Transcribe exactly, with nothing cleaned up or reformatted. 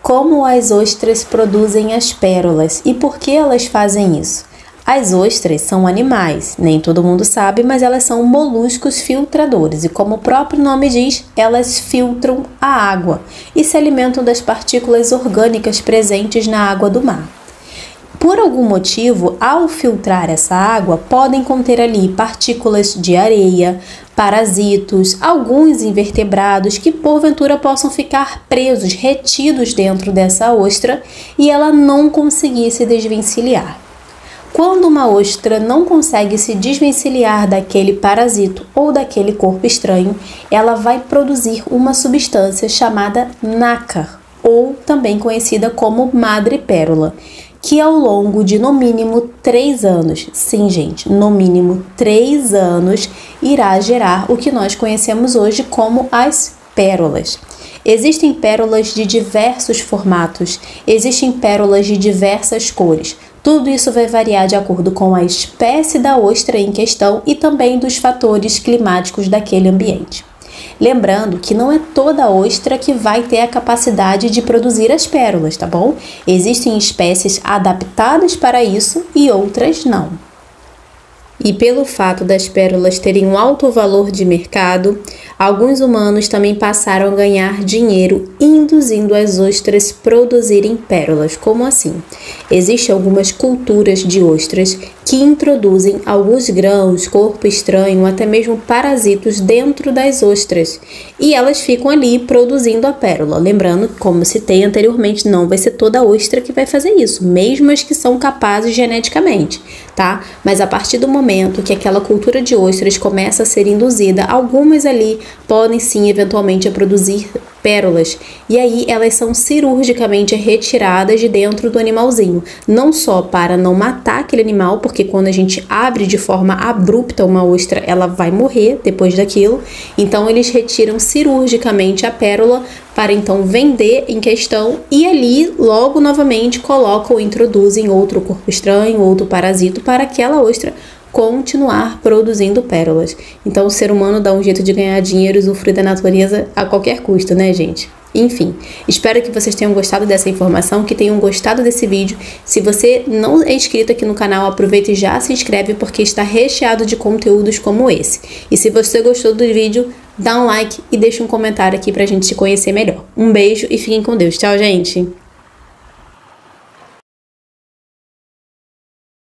Como as ostras produzem as pérolas e por que elas fazem isso? As ostras são animais, nem todo mundo sabe, mas elas são moluscos filtradores e, como o próprio nome diz, elas filtram a água e se alimentam das partículas orgânicas presentes na água do mar. Por algum motivo, ao filtrar essa água, podem conter ali partículas de areia, parasitos, alguns invertebrados que porventura possam ficar presos, retidos dentro dessa ostra e ela não conseguir se desvencilhar. Quando uma ostra não consegue se desvencilhar daquele parasito ou daquele corpo estranho, ela vai produzir uma substância chamada nácar, ou também conhecida como madrepérola, que ao longo de no mínimo três anos, sim gente, no mínimo três anos, irá gerar o que nós conhecemos hoje como as pérolas. Existem pérolas de diversos formatos, existem pérolas de diversas cores. Tudo isso vai variar de acordo com a espécie da ostra em questão e também dos fatores climáticos daquele ambiente. Lembrando que não é toda ostra que vai ter a capacidade de produzir as pérolas, tá bom? Existem espécies adaptadas para isso e outras não. E pelo fato das pérolas terem um alto valor de mercado, alguns humanos também passaram a ganhar dinheiro induzindo as ostras a produzirem pérolas. Como assim? Existem algumas culturas de ostras que introduzem alguns grãos, corpo estranho, até mesmo parasitos dentro das ostras e elas ficam ali produzindo a pérola. Lembrando, como citei anteriormente, não vai ser toda ostra que vai fazer isso, mesmo as que são capazes geneticamente, tá? Mas a partir do momento que aquela cultura de ostras começa a ser induzida, algumas ali podem sim eventualmente a produzir pérolas e aí elas são cirurgicamente retiradas de dentro do animalzinho, não só para não matar aquele animal, porque quando a gente abre de forma abrupta uma ostra, ela vai morrer depois daquilo, então eles retiram cirurgicamente a pérola para então vender em questão e ali logo novamente colocam ou introduzem outro corpo estranho, outro parasito para aquela ostra continuar produzindo pérolas. Então o ser humano dá um jeito de ganhar dinheiro e usufruir da natureza a qualquer custo, né, gente? Enfim, espero que vocês tenham gostado dessa informação, que tenham gostado desse vídeo. Se você não é inscrito aqui no canal, aproveita e já se inscreve porque está recheado de conteúdos como esse. E se você gostou do vídeo, dá um like e deixa um comentário aqui pra gente se conhecer melhor. Um beijo e fiquem com Deus. Tchau, gente!